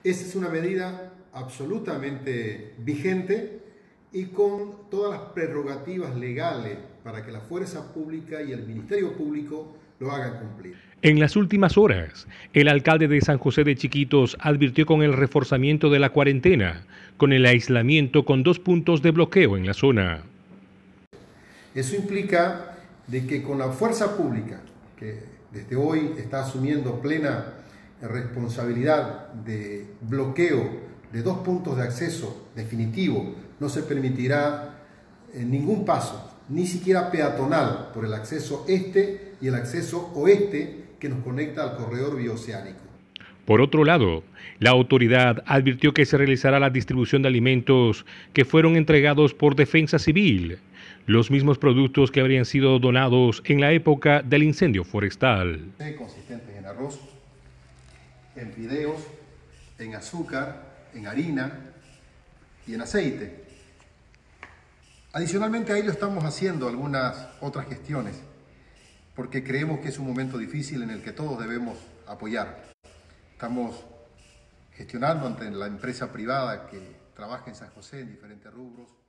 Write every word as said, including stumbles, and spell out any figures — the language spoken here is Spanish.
Esta es una medida absolutamente vigente y con todas las prerrogativas legales para que la fuerza pública y el Ministerio Público lo hagan cumplir. En las últimas horas, el alcalde de San José de Chiquitos advirtió con el reforzamiento de la cuarentena, con el aislamiento con dos puntos de bloqueo en la zona. Eso implica de que con la fuerza pública, que desde hoy está asumiendo plena responsabilidad de bloqueo de dos puntos de acceso definitivo, no se permitirá ningún paso, ni siquiera peatonal, por el acceso este y el acceso oeste que nos conecta al corredor bioceánico. Por otro lado, la autoridad advirtió que se realizará la distribución de alimentos que fueron entregados por Defensa Civil, los mismos productos que habrían sido donados en la época del incendio forestal. Consistentes en arroz, en fideos, en azúcar, en harina y en aceite. Adicionalmente a ello estamos haciendo algunas otras gestiones porque creemos que es un momento difícil en el que todos debemos apoyar. Estamos gestionando ante la empresa privada que trabaja en San José en diferentes rubros.